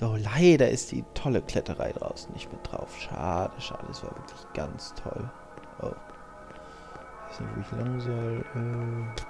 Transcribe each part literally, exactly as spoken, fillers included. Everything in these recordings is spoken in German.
So, leider ist die tolle Kletterei draußen nicht mit drauf. Schade, schade. Das war wirklich ganz toll. Oh. Ich weiß nicht, wo ich lang soll. Äh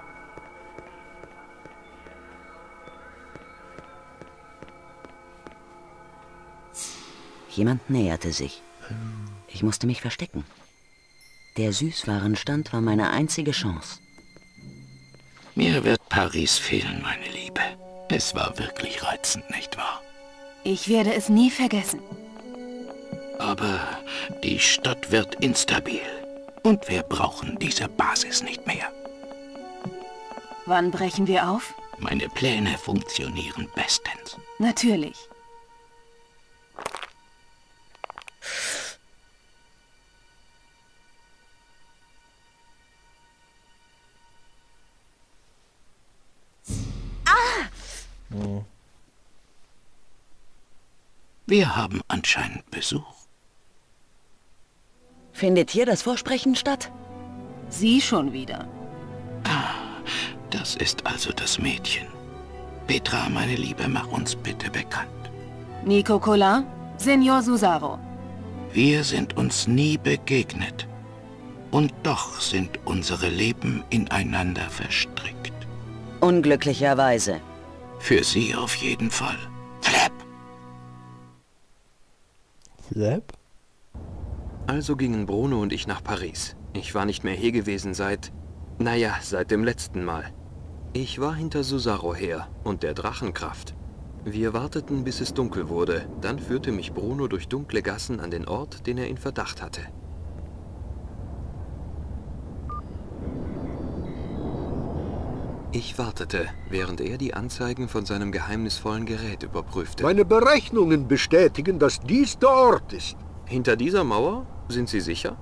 Jemand näherte sich. Ich musste mich verstecken. Der Süßwarenstand war meine einzige Chance. Mir wird Paris fehlen, meine Liebe. Es war wirklich reizend, nicht wahr? Ich werde es nie vergessen. Aber die Stadt wird instabil. Und wir brauchen diese Basis nicht mehr. Wann brechen wir auf? Meine Pläne funktionieren bestens. Natürlich. hm. Wir haben anscheinend Besuch. Findet hier das Vorsprechen statt? Sie schon wieder. Ah, das ist also das Mädchen. Petra, meine Liebe, mach uns bitte bekannt. Nico Collin, Senor Susaro. Wir sind uns nie begegnet. Und doch sind unsere Leben ineinander verstrickt. Unglücklicherweise. Für Sie auf jeden Fall. Flap! Flap? Also gingen Bruno und ich nach Paris. Ich war nicht mehr hier gewesen seit... Naja, seit dem letzten Mal. Ich war hinter Susaro her und der Drachenkraft. Wir warteten, bis es dunkel wurde. Dann führte mich Bruno durch dunkle Gassen an den Ort, den er in Verdacht hatte. Ich wartete, während er die Anzeigen von seinem geheimnisvollen Gerät überprüfte. Meine Berechnungen bestätigen, dass dies der Ort ist. Hinter dieser Mauer? Sind Sie sicher?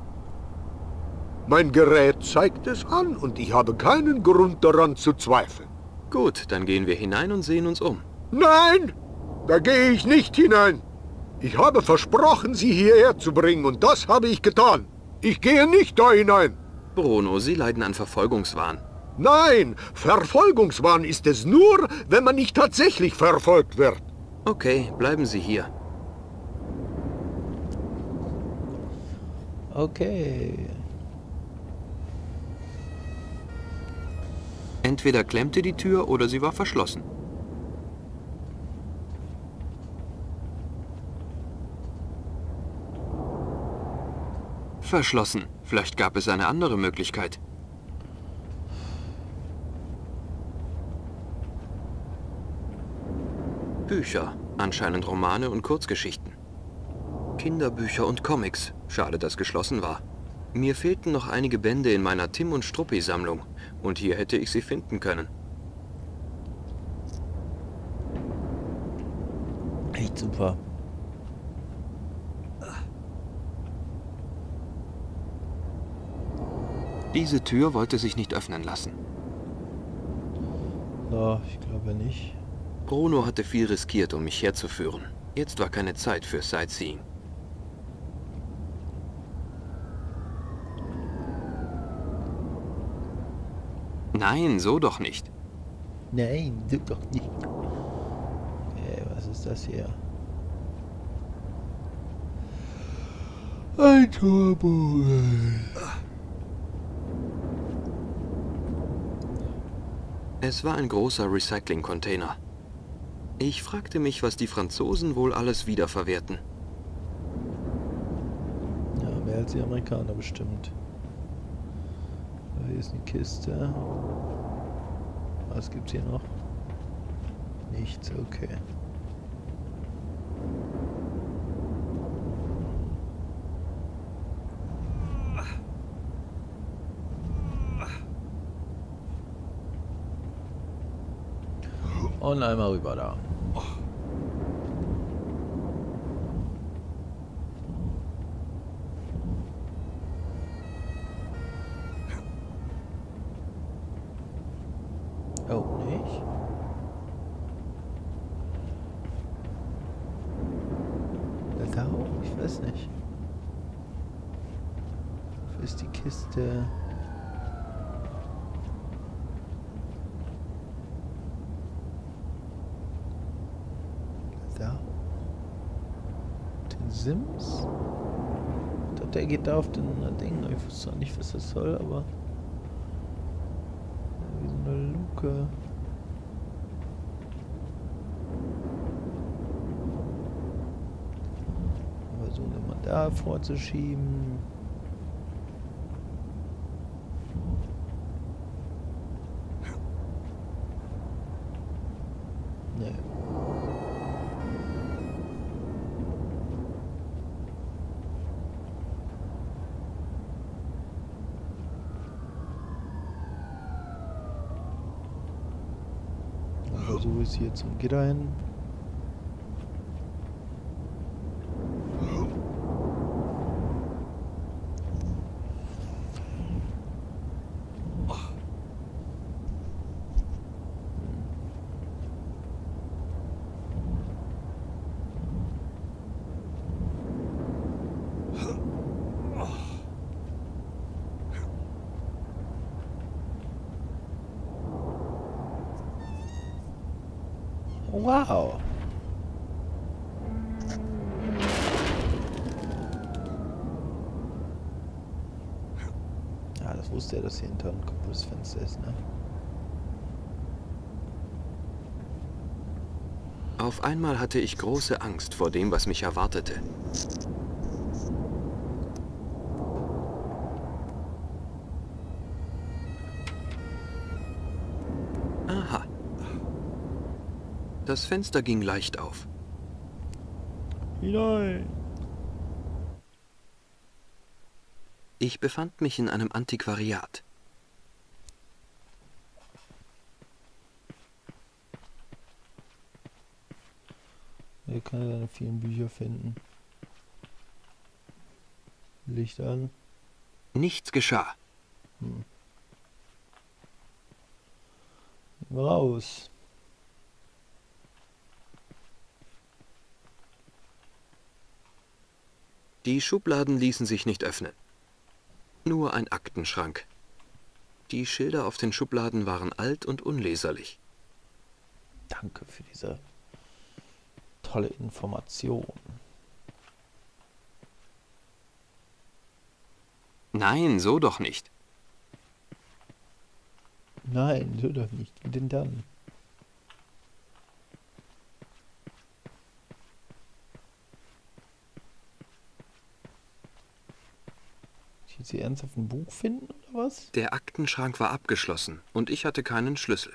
Mein Gerät zeigt es an und ich habe keinen Grund daran zu zweifeln. Gut, dann gehen wir hinein und sehen uns um. Nein, da gehe ich nicht hinein. Ich habe versprochen, Sie hierher zu bringen und das habe ich getan. Ich gehe nicht da hinein. Bruno, Sie leiden an Verfolgungswahn. Nein, Verfolgungswahn ist es nur, wenn man nicht tatsächlich verfolgt wird. Okay, bleiben Sie hier. Okay. Entweder klemmte die Tür oder sie war verschlossen. Verschlossen. Vielleicht gab es eine andere Möglichkeit. Bücher, anscheinend Romane und Kurzgeschichten. Kinderbücher und Comics. Schade, dass geschlossen war. Mir fehlten noch einige Bände in meiner Tim und Struppi-Sammlung. Und hier hätte ich sie finden können. Echt super. Diese Tür wollte sich nicht öffnen lassen. So, ich glaube nicht. Bruno hatte viel riskiert, um mich herzuführen. Jetzt war keine Zeit für Sightseeing. Nein, so doch nicht. Nein, du doch nicht. Okay, was ist das hier? Ein Torbogen. Es war ein großer Recycling-Container. Ich fragte mich, was die Franzosen wohl alles wiederverwerten. Ja, mehr als die Amerikaner bestimmt. Hier ist eine Kiste. Was gibt's hier noch? Nichts, okay. Und einmal rüber da. Oh, nicht? Da auch? Ich weiß nicht. Wo ist die Kiste? da? Den Sims? Ich dachte, der geht da auf den Ding. Ich wusste auch nicht, was das soll, aber... Wie so eine Luke. Versuchen wir mal da vorzuschieben. Nee. Dann versuche ich es hier zum Gitter hin. Wow. Ja, das wusste er, dass hier hinter ein kaputtes Fenster ist, ne? Auf einmal hatte ich große Angst vor dem, was mich erwartete. Aha. Das Fenster ging leicht auf. Hinein. Ich befand mich in einem Antiquariat. Hier kann er seine vielen Bücher finden. Licht an. Nichts geschah. Hm. Raus. Die Schubladen ließen sich nicht öffnen. Nur ein Aktenschrank. Die Schilder auf den Schubladen waren alt und unleserlich. Danke für diese tolle Information. Nein, so doch nicht. Nein, so doch nicht. Wie denn dann? Ich jetzt hier ernsthaft ein Buch finden oder was? Der Aktenschrank war abgeschlossen und ich hatte keinen Schlüssel.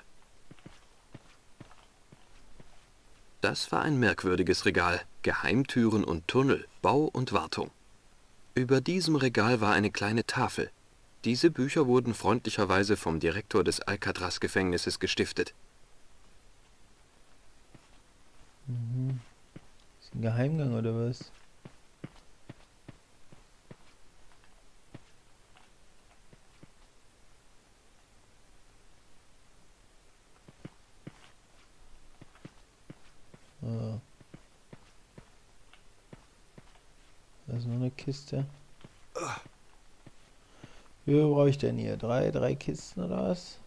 Das war ein merkwürdiges Regal. Geheimtüren und Tunnel, Bau und Wartung. Über diesem Regal war eine kleine Tafel. Diese Bücher wurden freundlicherweise vom Direktor des Alcatraz-Gefängnisses gestiftet. Mhm. Ist ein Geheimgang oder was? Ah. Da ist noch eine Kiste. Wie viel brauche ich denn hier? Drei, drei Kisten oder was?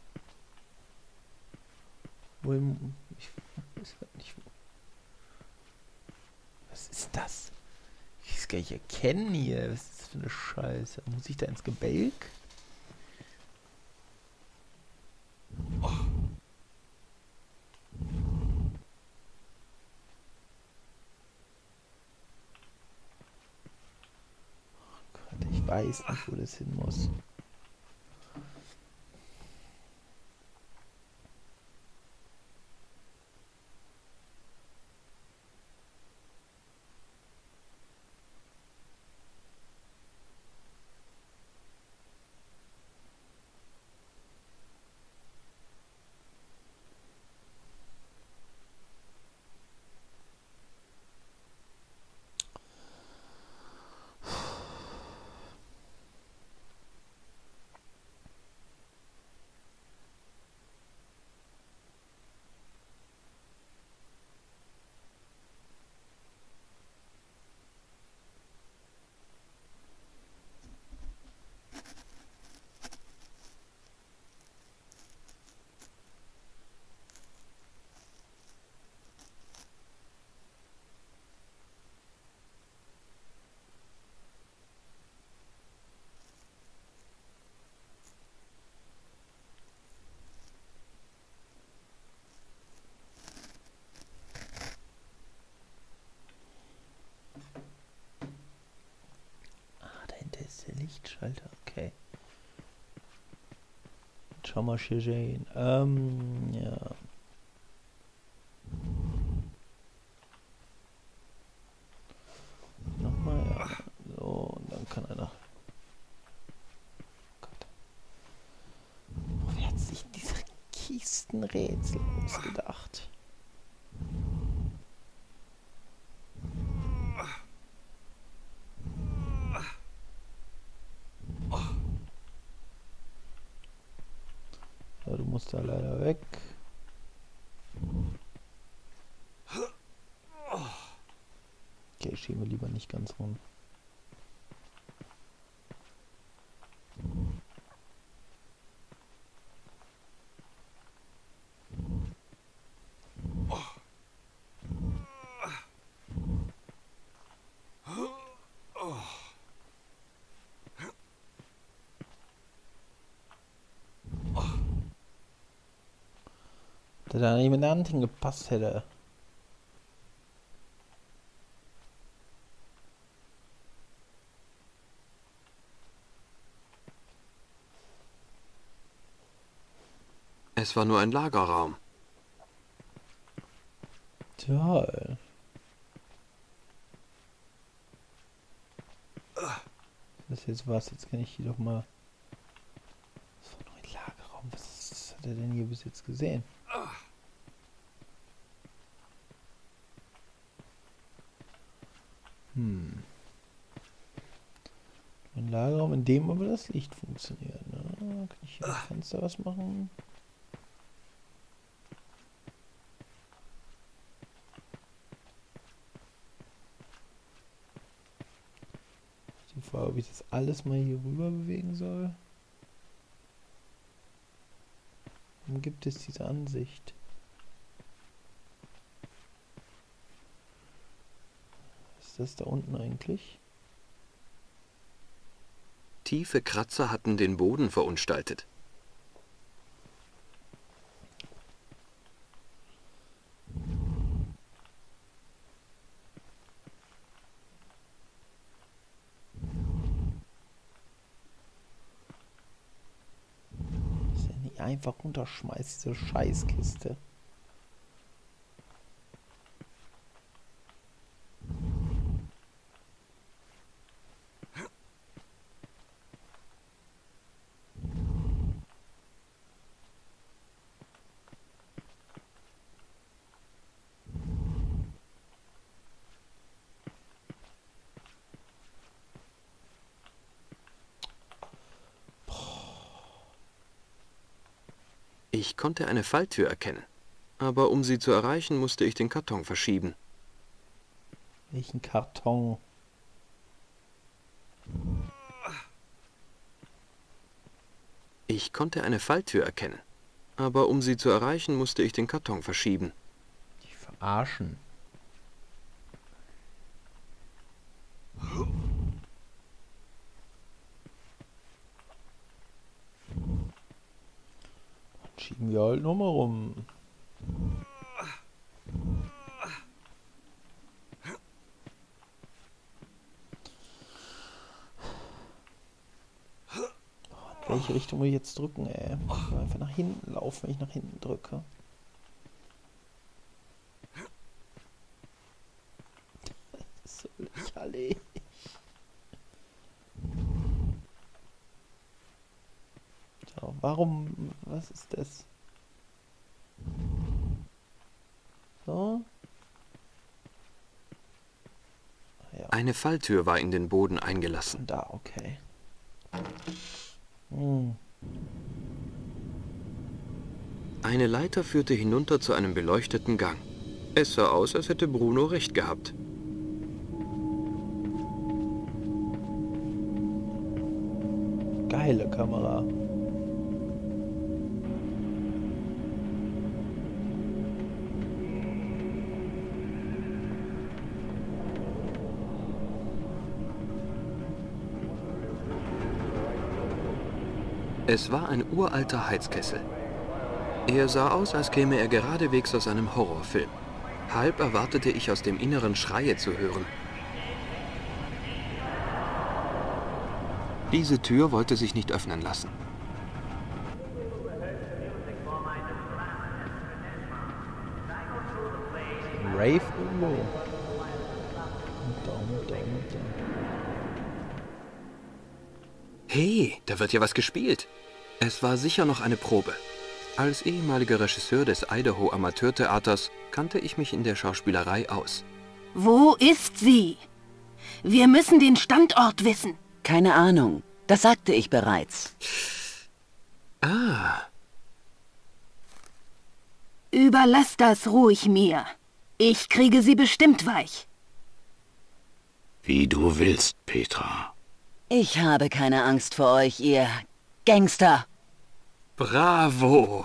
Wo im, ich weiß halt nicht wo. Was ist das? Ich kann es gar nicht erkennen hier. Was ist das für eine Scheiße? Muss ich da ins Gebälk? Ich weiß nicht, wo das hin muss. Lichtschalter, okay. Schau mal, Jane. Ähm, ja. Nochmal, ja. So, und dann kann einer. Gott. Oh, wer hat sich diese Kistenrätsel ausgedacht? Ja, du musst da leider weg. Okay, schieben wir lieber nicht ganz rum. Der da nicht mit der Hand hingepasst hätte. Es war nur ein Lagerraum. Toll. Das ist jetzt was, jetzt kann ich hier doch mal. Das war nur ein Lagerraum. Was, was hat er denn hier bis jetzt gesehen? Hm. Ein Lagerraum, in dem aber das Licht funktioniert. Ne? Kann ich hier am Fenster was machen? Die Frage, ob ich das alles mal hier rüber bewegen soll. Warum gibt es diese Ansicht? Was ist das da unten eigentlich? Tiefe Kratzer hatten den Boden verunstaltet. Dass er nicht einfach runterschmeißt, diese Scheißkiste. Ich konnte eine Falltür erkennen, aber um sie zu erreichen, musste ich den Karton verschieben. Welchen Karton? Ich konnte eine Falltür erkennen, aber um sie zu erreichen, musste ich den Karton verschieben. Die verarschen. Schieben wir halt nochmal rum. In welche Richtung will ich jetzt drücken, ey? Ich will einfach nach hinten laufen, wenn ich nach hinten drücke. Das ist so lächerlich. So, warum? Was ist das? So. Ja. Eine Falltür war in den Boden eingelassen. Da, okay. Hm. Eine Leiter führte hinunter zu einem beleuchteten Gang. Es sah aus, als hätte Bruno recht gehabt. Geile Kamera. Es war ein uralter Heizkessel. Er sah aus, als käme er geradewegs aus einem Horrorfilm. Halb erwartete ich, aus dem Inneren Schreie zu hören. Diese Tür wollte sich nicht öffnen lassen. Rave irgendwo. Down, down, down. Hey, da wird ja was gespielt. Es war sicher noch eine Probe. Als ehemaliger Regisseur des Idaho Amateurtheaters kannte ich mich in der Schauspielerei aus. Wo ist sie? Wir müssen den Standort wissen. Keine Ahnung. Das sagte ich bereits. Ah, Überlass das ruhig mir. Ich kriege sie bestimmt weich. Wie du willst, Petra. Ich habe keine Angst vor euch, ihr Gangster. bravo.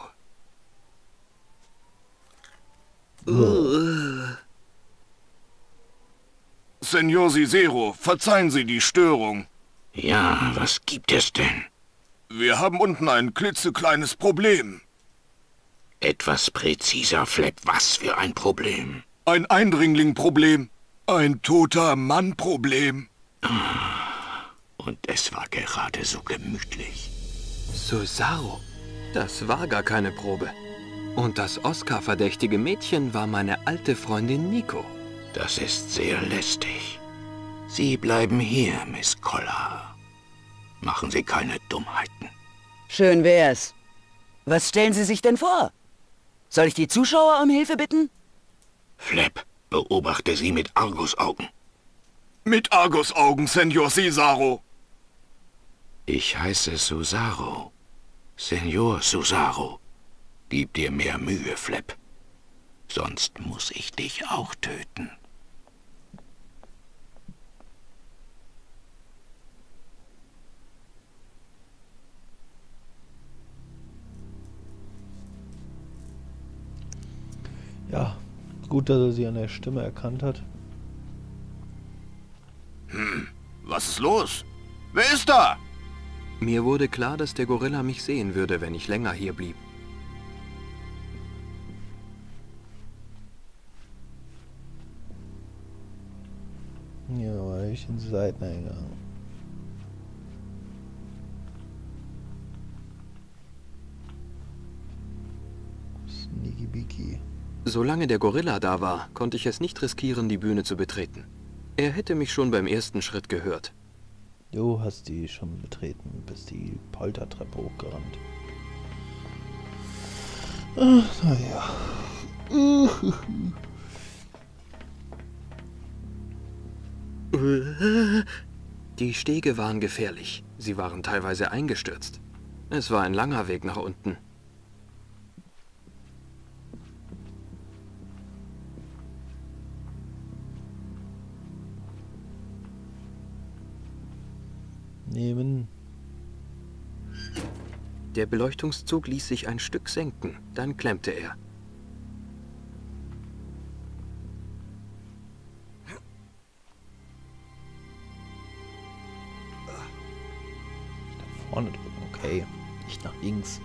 Senor Cicero, verzeihen Sie die Störung. Ja, was gibt es denn? Wir haben unten ein klitzekleines Problem. Etwas präziser, Flap, was für ein Problem? Ein Eindringling-Problem. Ein toter Mann-Problem. Und es war gerade so gemütlich. Cesaro, das war gar keine Probe. Und das Oscar-verdächtige Mädchen war meine alte Freundin Nico. Das ist sehr lästig. Sie bleiben hier, Miss Collar. Machen Sie keine Dummheiten. Schön wär's. Was stellen Sie sich denn vor? Soll ich die Zuschauer um Hilfe bitten? Flap, beobachte sie mit Argusaugen. Mit Argusaugen, Senor Cesaro. Ich heiße Cesaro. Senor Cesaro. Gib dir mehr Mühe, Flap. Sonst muss ich dich auch töten. Ja, gut, dass er sie an der Stimme erkannt hat. Hm, was ist los? Wer ist da? Mir wurde klar, dass der Gorilla mich sehen würde, wenn ich länger hier blieb. Ja, war ich in den Seiteneingang. Sneaky Beaky. Solange der Gorilla da war, konnte ich es nicht riskieren, die Bühne zu betreten. Er hätte mich schon beim ersten Schritt gehört. Du hast die schon betreten, bist die Poltertreppe hochgerannt. Ach, naja. Die Stege waren gefährlich. Sie waren teilweise eingestürzt. Es war ein langer Weg nach unten. Nehmen. Der Beleuchtungszug ließ sich ein Stück senken, dann klemmte er. Nach vorne drücken, okay. Nicht nach links.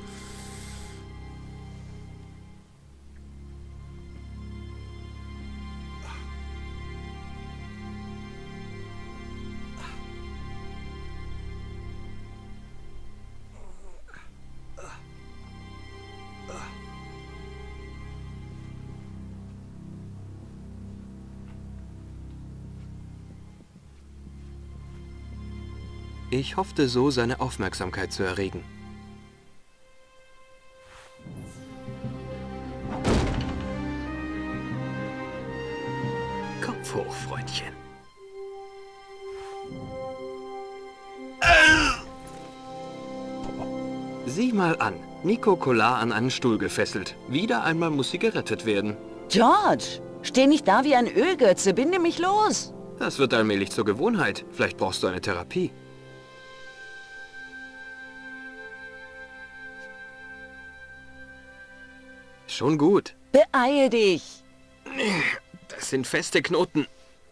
Ich hoffte so, seine Aufmerksamkeit zu erregen. Kopf hoch, Freundchen. Sieh mal an. Nico Collar an einen Stuhl gefesselt. Wieder einmal muss sie gerettet werden. George, steh nicht da wie ein Ölgötze, binde mich los. Das wird allmählich zur Gewohnheit. Vielleicht brauchst du eine Therapie. Schon gut. Beeile dich. Das sind feste Knoten.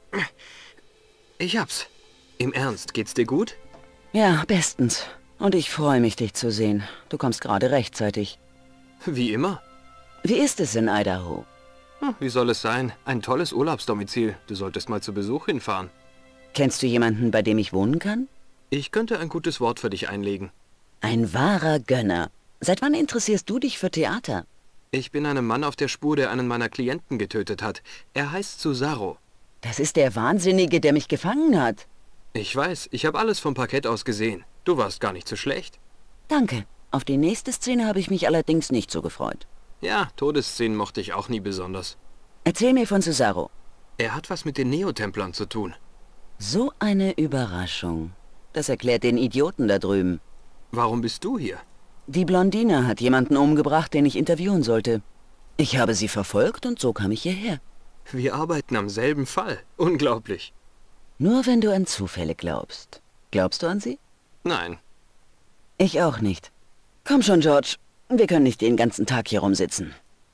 Ich hab's. Im Ernst, geht's dir gut? Ja, bestens. Und ich freue mich, dich zu sehen. Du kommst gerade rechtzeitig. Wie immer. Wie ist es in Idaho? Hm, wie soll es sein? Ein tolles Urlaubsdomizil. Du solltest mal zu Besuch hinfahren. Kennst du jemanden, bei dem ich wohnen kann? Ich könnte ein gutes Wort für dich einlegen. Ein wahrer Gönner. Seit wann interessierst du dich für Theater? Ich bin einem Mann auf der Spur, der einen meiner Klienten getötet hat. Er heißt Susaro. Das ist der Wahnsinnige, der mich gefangen hat. Ich weiß, ich habe alles vom Parkett aus gesehen. Du warst gar nicht so schlecht. Danke. Auf die nächste Szene habe ich mich allerdings nicht so gefreut. Ja, Todesszenen mochte ich auch nie besonders. Erzähl mir von Susaro. Er hat was mit den Neotemplern zu tun. So eine Überraschung. Das erklärt den Idioten da drüben. Warum bist du hier? Die Blondine hat jemanden umgebracht, den ich interviewen sollte. Ich habe sie verfolgt und so kam ich hierher. Wir arbeiten am selben Fall. Unglaublich. Nur wenn du an Zufälle glaubst. Glaubst du an sie? Nein. Ich auch nicht. Komm schon, George. Wir können nicht den ganzen Tag hier rumsitzen.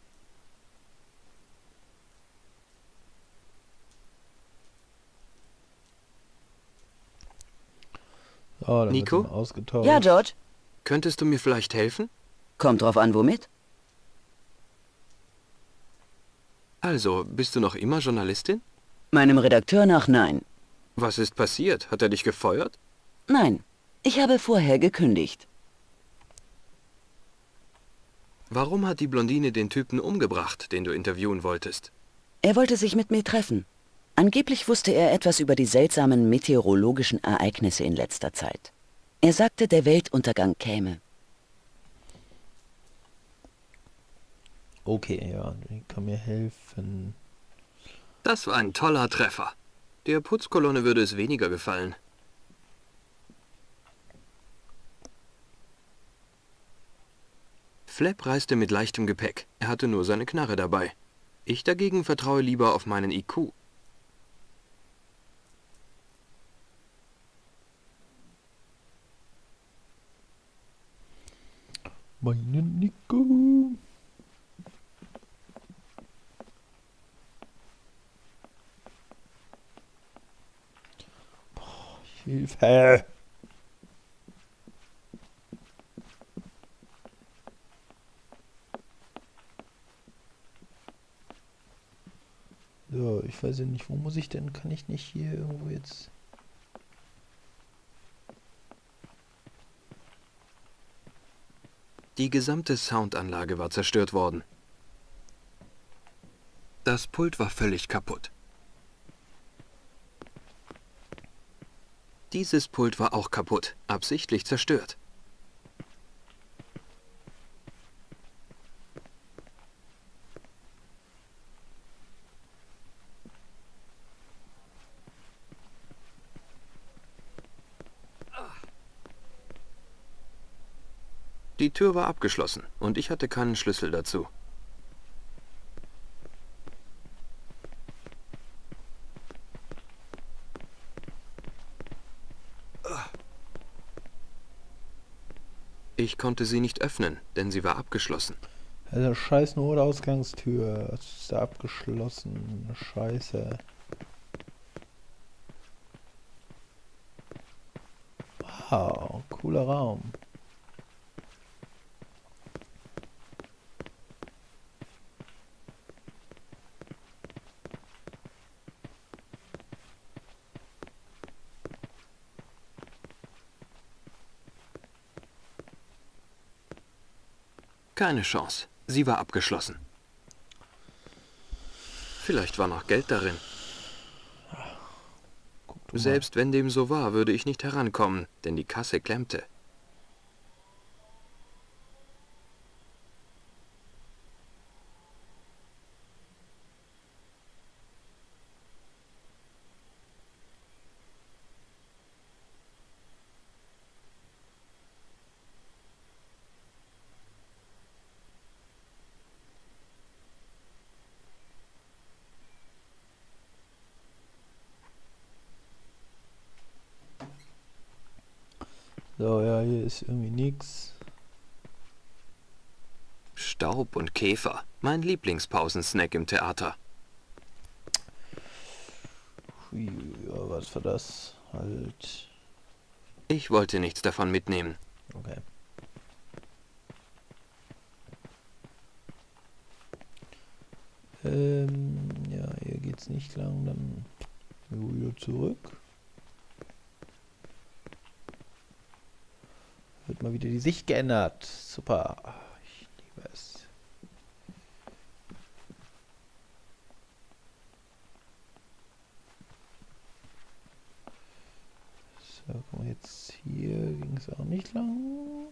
Oh, dann Nico? wird immer ausgetauscht. Ja, George. Könntest du mir vielleicht helfen? Kommt drauf an, womit? Also, bist du noch immer Journalistin? Meinem Redakteur nach nein. Was ist passiert? Hat er dich gefeuert? Nein, ich habe vorher gekündigt. Warum hat die Blondine den Typen umgebracht, den du interviewen wolltest? Er wollte sich mit mir treffen. Angeblich wusste er etwas über die seltsamen meteorologischen Ereignisse in letzter Zeit. Er sagte, der Weltuntergang käme. Okay, ja, die kann mir helfen. Das war ein toller Treffer. Der Putzkolonne würde es weniger gefallen. Flap reiste mit leichtem Gepäck. Er hatte nur seine Knarre dabei. Ich dagegen vertraue lieber auf meinen I Q. Meinen Nico. Boah, Hilfe. So, ich weiß ja nicht, wo muss ich denn? Kann ich nicht hier irgendwo jetzt... Die gesamte Soundanlage war zerstört worden. Das Pult war völlig kaputt. Dieses Pult war auch kaputt, absichtlich zerstört. Die Tür war abgeschlossen und ich hatte keinen Schlüssel dazu. Ich konnte sie nicht öffnen, denn sie war abgeschlossen. Also scheiß Notausgangstür. Das ist da abgeschlossen. Scheiße. Wow, cooler Raum. Keine Chance. Sie war abgeschlossen. Vielleicht war noch Geld darin. Selbst wenn dem so war, würde ich nicht herankommen, denn die Kasse klemmte. So, ja, hier ist irgendwie nichts. Staub und Käfer. Mein Lieblingspausensnack im Theater. Hui, ja, was war das? Halt. Ich wollte nichts davon mitnehmen. Okay. Ähm, ja, hier geht's nicht lang, dann wieder zurück. mal wieder die Sicht geändert. Super. Ich liebe es. So, guck mal, jetzt hier ging es auch nicht lang.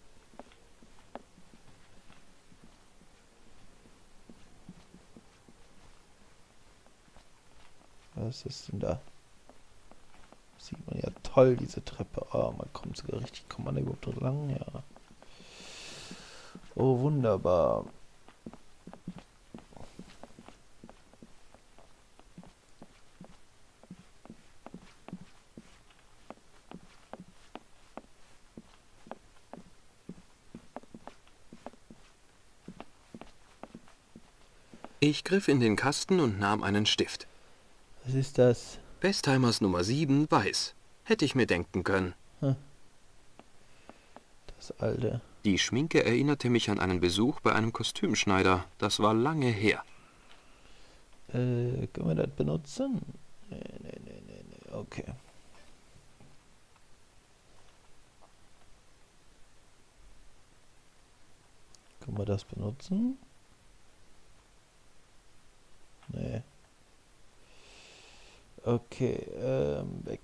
Was ist denn da? Sieht man ja toll, diese Treppe. Oh, man kommt sogar richtig. Kommt man da überhaupt drin lang? Ja. Oh, wunderbar. Ich griff in den Kasten und nahm einen Stift. Was ist das? Bestheimers Nummer sieben, weiß. Hätte ich mir denken können. Hm. Das alte. Die Schminke erinnerte mich an einen Besuch bei einem Kostümschneider. Das war lange her. Äh, können wir das benutzen? Nee, nee, nee, nee, nee. Okay. Können wir das benutzen? Nee. Okay, ähm, weg.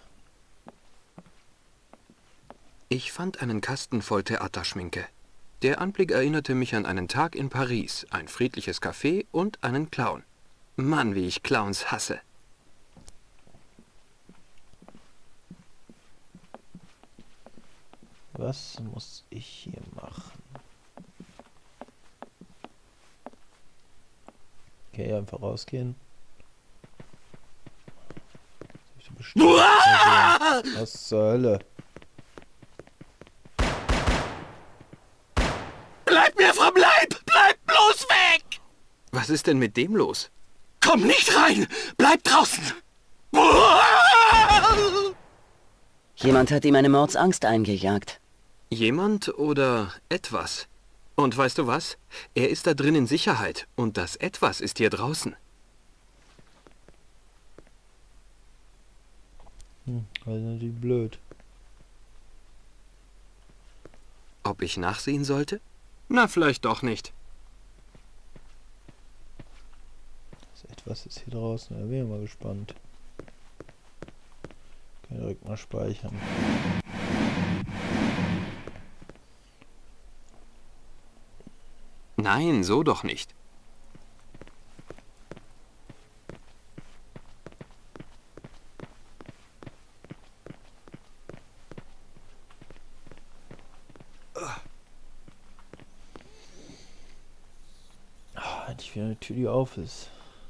Ich fand einen Kasten voll Theaterschminke. Der Anblick erinnerte mich an einen Tag in Paris, ein friedliches Café und einen Clown. Mann, wie ich Clowns hasse. Was muss ich hier machen? Okay, einfach rausgehen. Was zur Hölle? Bleib mir vom Leib! Bleib bloß weg! Was ist denn mit dem los? Komm nicht rein! Bleib draußen! Jemand hat ihm eine Mordsangst eingejagt. Jemand oder etwas? Und weißt du was? Er ist da drin in Sicherheit und das Etwas ist hier draußen. Hm, das ist natürlich blöd. Ob ich nachsehen sollte? Na, vielleicht doch nicht. Das Etwas ist hier draußen. Da bin ich mal gespannt. Kann ich direkt mal speichern. Nein, so doch nicht. Ah, endlich wieder eine Tür, die auf ist.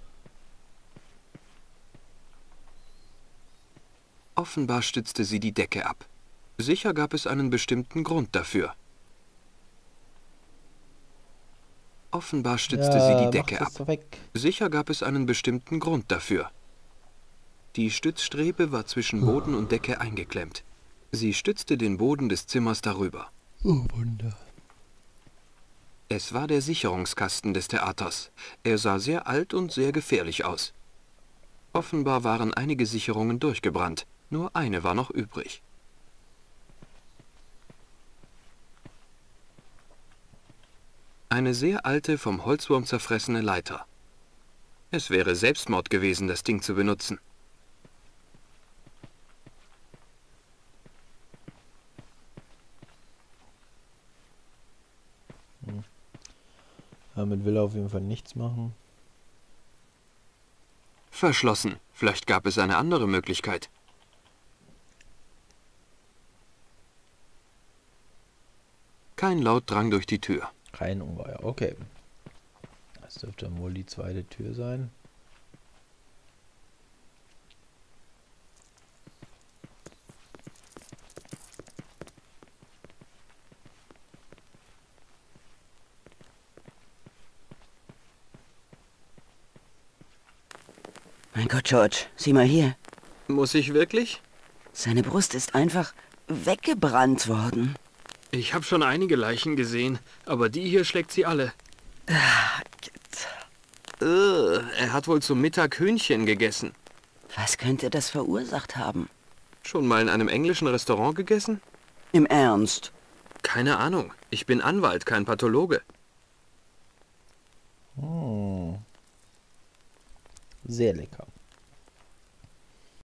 Offenbar stützte sie die Decke ab. Sicher gab es einen bestimmten Grund dafür. Offenbar stützte Ja, sie die mach Decke das ab. doch weg. Sicher gab es einen bestimmten Grund dafür. Die Stützstrebe war zwischen Boden und Decke eingeklemmt. Sie stützte den Boden des Zimmers darüber. Oh, Wunder. Es war der Sicherungskasten des Theaters. Er sah sehr alt und sehr gefährlich aus. Offenbar waren einige Sicherungen durchgebrannt. Nur eine war noch übrig. Eine sehr alte, vom Holzwurm zerfressene Leiter. Es wäre Selbstmord gewesen, das Ding zu benutzen. Hm. Damit will er auf jeden Fall nichts machen. Verschlossen. Vielleicht gab es eine andere Möglichkeit. Kein Laut drang durch die Tür. Kein Ungeheuer, okay. Das dürfte dann wohl die zweite Tür sein. Mein Gott, George, sieh mal hier. Muss ich wirklich? Seine Brust ist einfach weggebrannt worden. Ich habe schon einige Leichen gesehen, aber die hier schlägt sie alle. Uh, er hat wohl zum Mittag Hühnchen gegessen. Was könnte das verursacht haben? Schon mal in einem englischen Restaurant gegessen? Im Ernst? Keine Ahnung. Ich bin Anwalt, kein Pathologe. Hm. Sehr lecker.